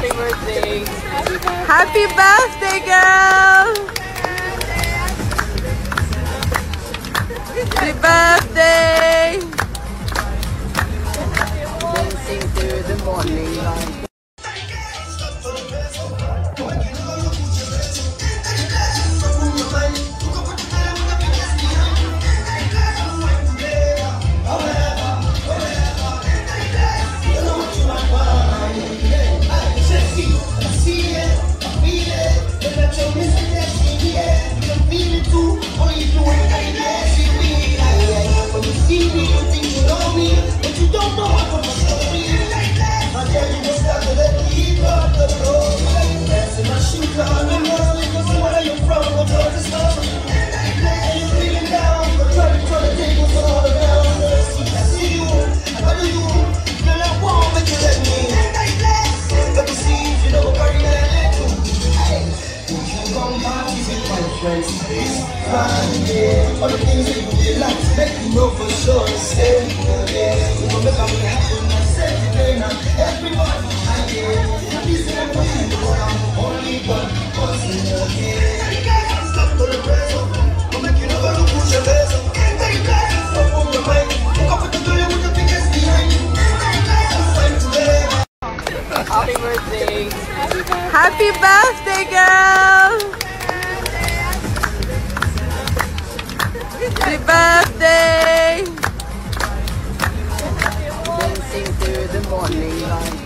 Happy birthday. Happy birthday, girl. Happy birthday. Dancing through the morning light. All the things that you did like, make you know for sure to stay. You gon' make me happy when I say today now. Everybody, I get this is what you do. I'm only one person again. Stop for the rest of them. I'll make you never look who's your best. Take that, stop on your mind. Look up at the girl with the biggest behind you. Happy birthday. Happy birthday, girl. Happy birthday. Dancing through the morning light.